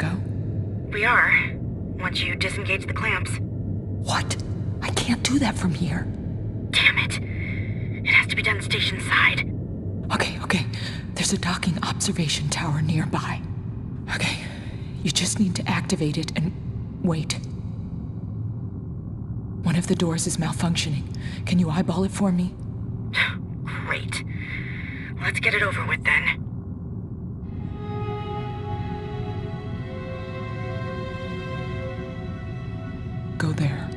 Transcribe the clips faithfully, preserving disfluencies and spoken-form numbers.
go? We are, once you disengage the clamps. What? I can't do that from here. Damn it. It has to be done station side. Okay, okay. There's a docking observation tower nearby. Okay, you just need to activate it and wait. One of the doors is malfunctioning. Can you eyeball it for me? Great. Let's get it over with then. Go there.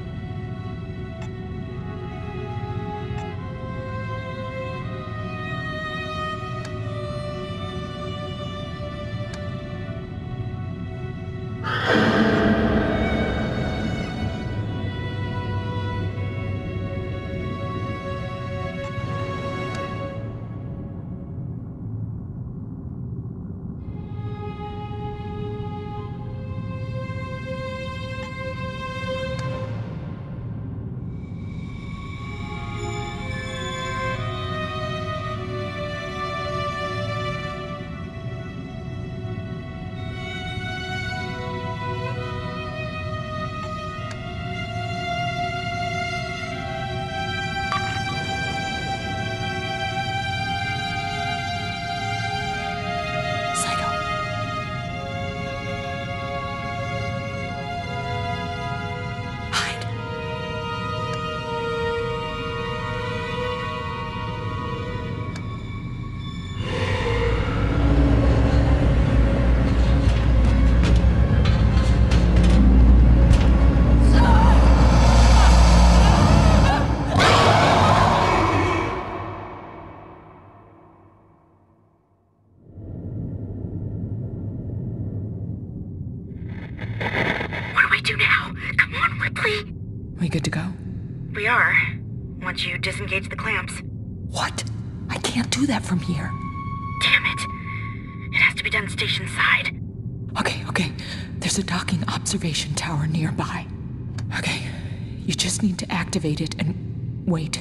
We good to go? We are, once you disengage the clamps. What? I can't do that from here. Damn it. It has to be done station side. Okay, okay. There's a docking observation tower nearby. Okay, you just need to activate it and wait.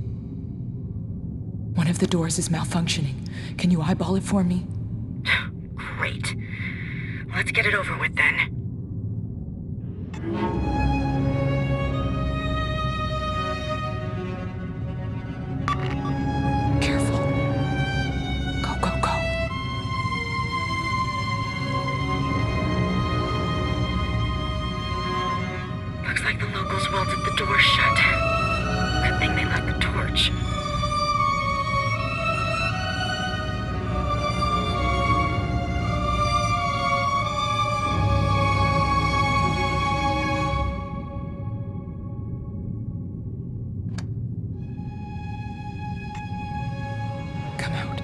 One of the doors is malfunctioning. Can you eyeball it for me? Great. Let's get it over with then. Like the locals welded the door shut. Good thing they left the torch. Come out.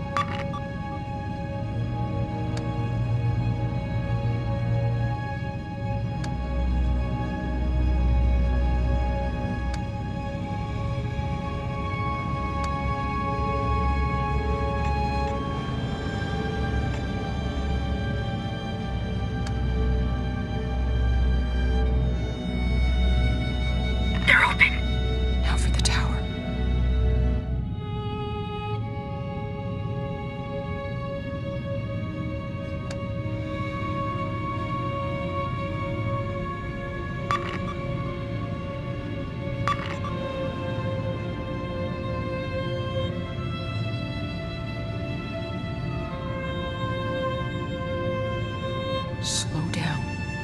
Slow down.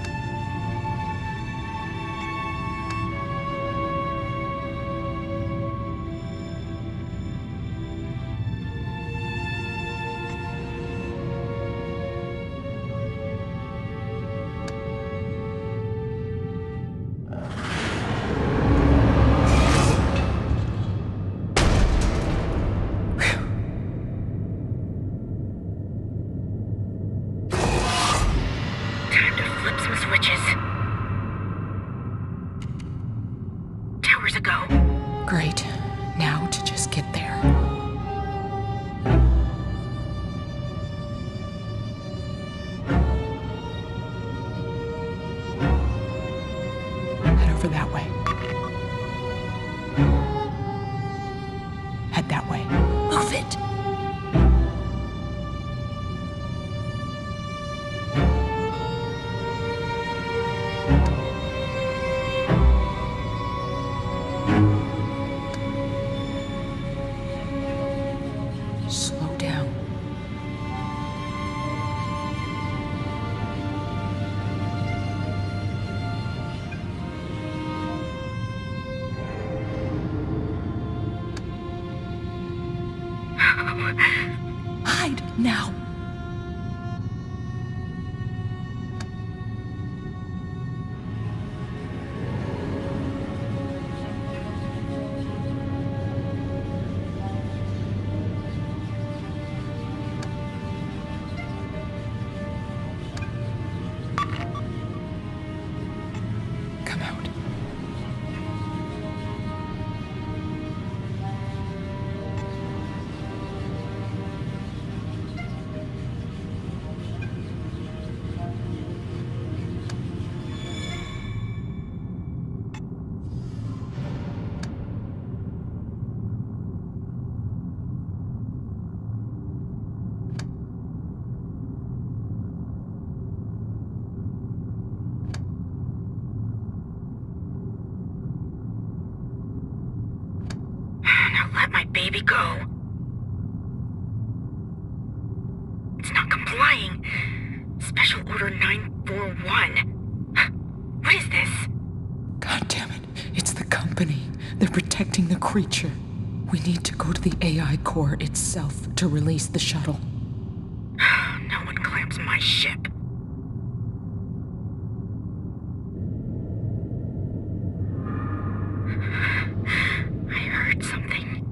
Great. Now to just get there. Head over that way. Head that way. Move it! Hide now. Come out. Now let my baby go. It's not complying. Special Order nine four one. What is this? God damn it. It's the company. They're protecting the creature. We need to go to the A I core itself to release the shuttle. No one clamps my ship. I heard something.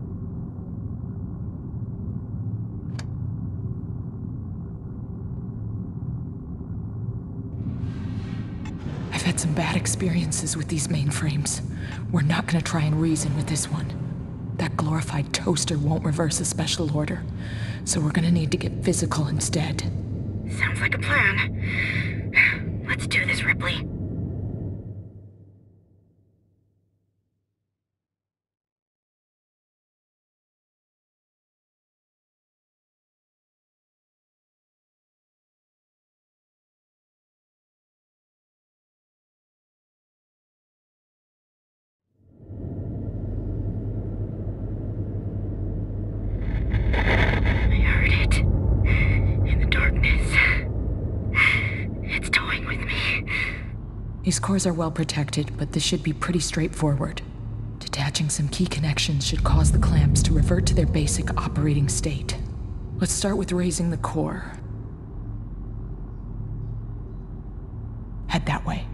I've had some bad experiences with these mainframes. We're not gonna try and reason with this one. That glorified toaster won't reverse a special order, so we're gonna need to get physical instead. Sounds like a plan. Let's do this, Ripley. I heard it. In the darkness. It's toying with me. These cores are well protected, but this should be pretty straightforward. Detaching some key connections should cause the clamps to revert to their basic operating state. Let's start with raising the core. Head that way.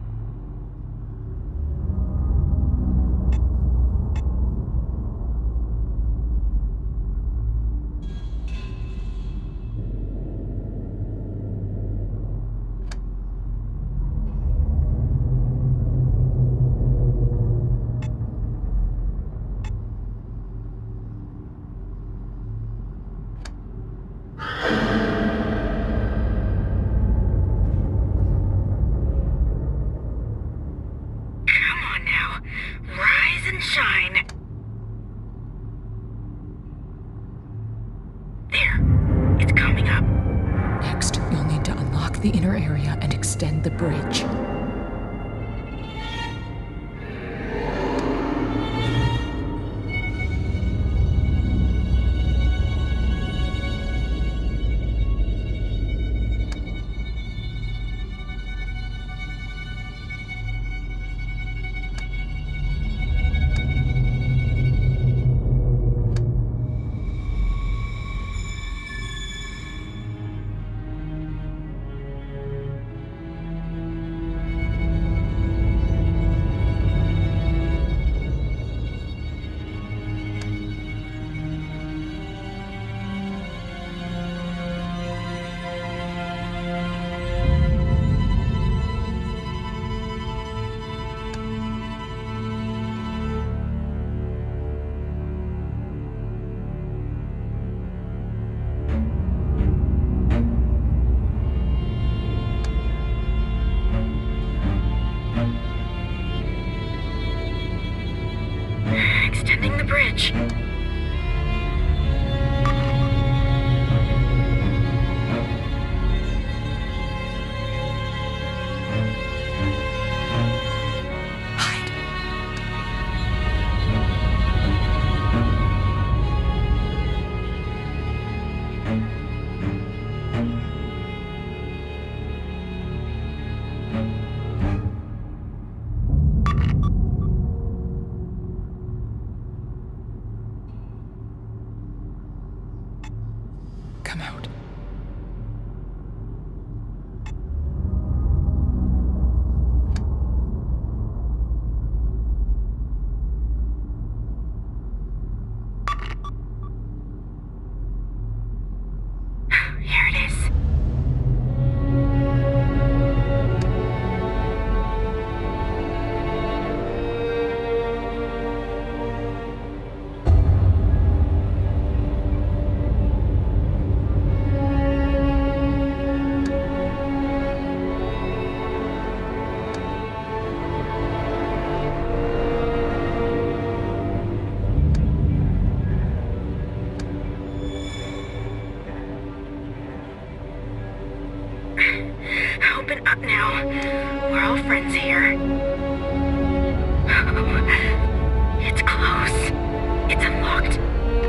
Come on now. Rise and shine. There. It's coming up. Next, you'll need to unlock the inner area and extend the bridge. Extending the bridge. Hide. open up now. We're all friends here. It's close. It's unlocked.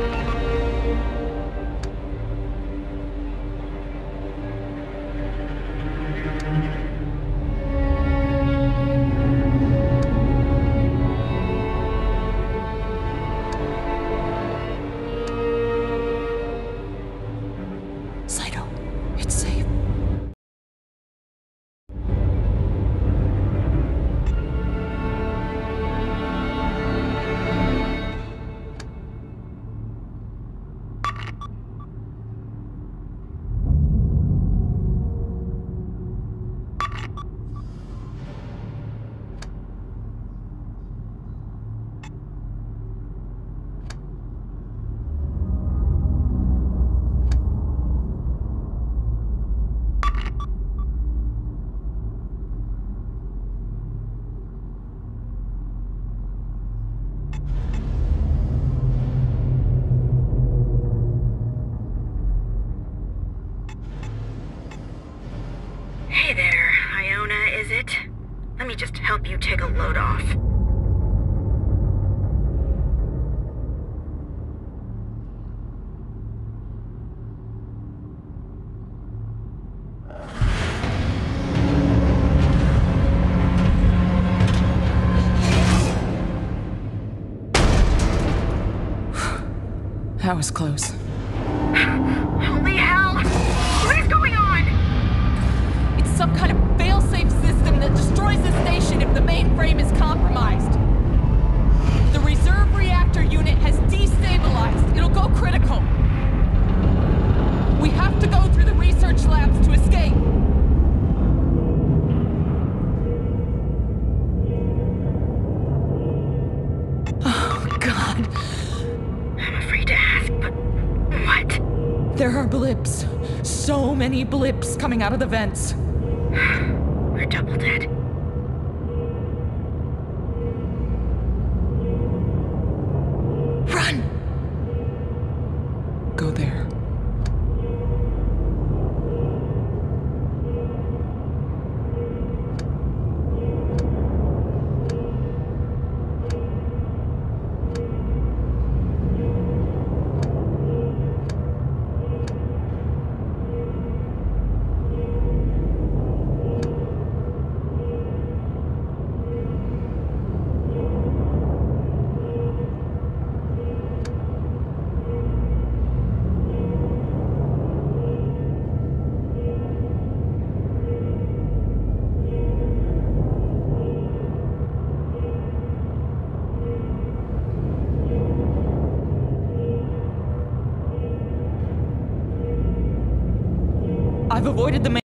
Saito, it's safe. Hey there, Iona, is it? Let me just help you take a load off. That was close. Holy hell! What is going on? It's some kind of fail-safe system that destroys the station if the mainframe is compromised. The reserve reactor unit has destabilized. It'll go critical. We have to go through the research labs to escape. Oh, God. I'm afraid to ask, but what? There are blips. So many blips coming out of the vents. We're double dead. Run! Go there. I've avoided the main